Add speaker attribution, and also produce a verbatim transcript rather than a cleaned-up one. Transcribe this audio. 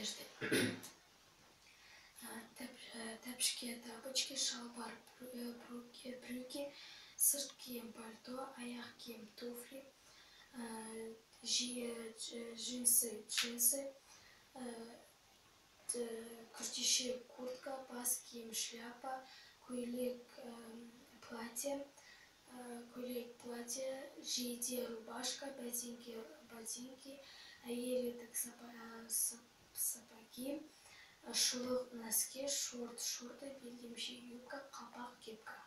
Speaker 1: одежды. Тәпішке тапочки, шалбар, брюки, сырт киім пальто, аяқ киім туфли, джинсы, джинсы, күртеше куртка, бас киім шляпа, көйлек платье, көйлек платье, жейде рубашка, ботинки, ботинки, әйелдік сапоги, шұлық носки, шорт, шорты, белдемше юбка, қапақ, кепка.